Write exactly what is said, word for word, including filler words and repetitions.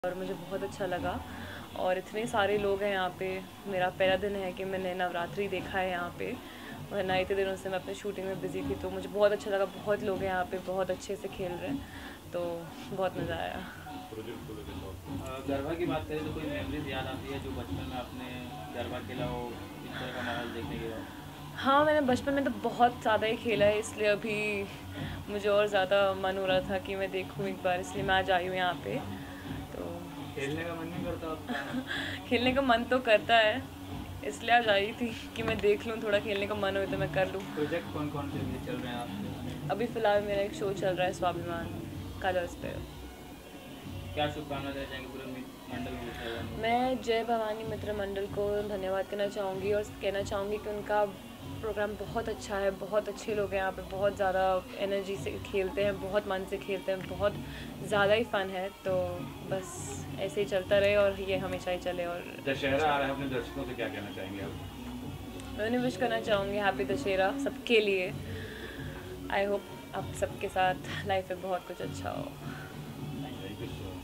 और मुझे बहुत अच्छा लगा और इतने सारे लोग हैं यहाँ पे। मेरा पहला दिन है कि मैंने नवरात्रि देखा है यहाँ पे, वरना इतने दिनों से मैं अपने शूटिंग में बिज़ी थी, तो मुझे बहुत अच्छा लगा। बहुत लोग हैं यहाँ पे, बहुत अच्छे से खेल रहे हैं, तो बहुत मज़ा आया। गरबा की बात करें तो कोई मेमोरीज याद आती है जो बचपन में आपने गरबा खेला हो इस तरह का माहौल देखने के बाद? हाँ, मैंने बचपन में तो बहुत ज़्यादा ही खेला है, इसलिए अभी मुझे और ज़्यादा मन हो रहा था कि मैं देखूँ एक बार, इसलिए मैं आज आई हूँ यहाँ पे। तो खेलने का मन नहीं करता आपका? खेलने का मन तो करता है, इसलिए आज आई थी कि मैं देख लूँ, थोड़ा खेलने का मन हो तो मैं कर लूँ। प्रोजेक्ट कौन कौन से लिए चल रहे हैं आपके? अभी फ़िलहाल मेरा एक शो चल रहा है स्वाभिमान कलर्स पे। क्या शुभकामनाएं देना चाहेंगे पूरे मित्र मंडल को? मैं जय भवानी मित्र मंडल को धन्यवाद कहना चाहूँगी और कहना चाहूँगी कि उनका प्रोग्राम बहुत अच्छा है। बहुत अच्छे लोग हैं यहाँ पे, बहुत ज़्यादा एनर्जी से खेलते हैं, बहुत मन से खेलते हैं, बहुत ज़्यादा ही फ़न है। तो बस ऐसे ही चलता रहे और ये हमेशा ही चले। और दशहरा आ रहा है, अपने दर्शकों से क्या कहना चाहेंगे आप? मैं उन्हें विश करना चाहूँगी हैप्पी दशहरा सबके लिए। आई होप आप सबके साथ लाइफ में बहुत कुछ अच्छा हो। Thank you so much.